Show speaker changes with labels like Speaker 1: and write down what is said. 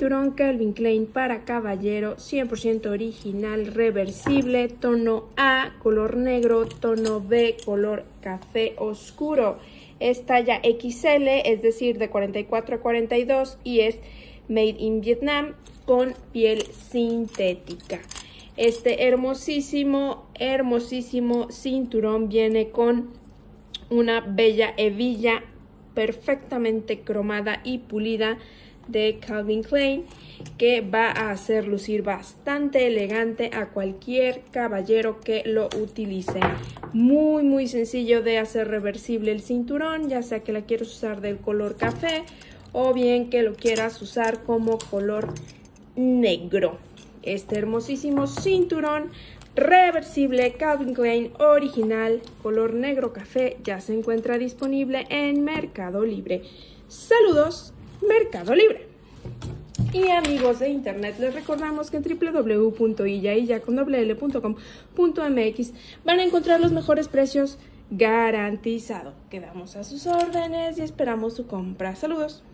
Speaker 1: cinturón Calvin Klein para caballero, 100% original, reversible, tono A, color negro, tono B, color café oscuro. Es talla XL, es decir, de 44 a 42 y es made in Vietnam con piel sintética. Este hermosísimo cinturón viene con una bella hebilla perfectamente cromada y pulida de Calvin Klein, que va a hacer lucir bastante elegante a cualquier caballero que lo utilice. Muy sencillo de hacer reversible el cinturón, ya sea que la quieras usar del color café o bien que lo quieras usar como color negro. Este hermosísimo cinturón reversible Calvin Klein original color negro café ya se encuentra disponible en Mercado Libre. Saludos, Mercado Libre. Y amigos de internet, les recordamos que en www.iyacondoblel.com.mx van a encontrar los mejores precios garantizado. Quedamos a sus órdenes y esperamos su compra. Saludos.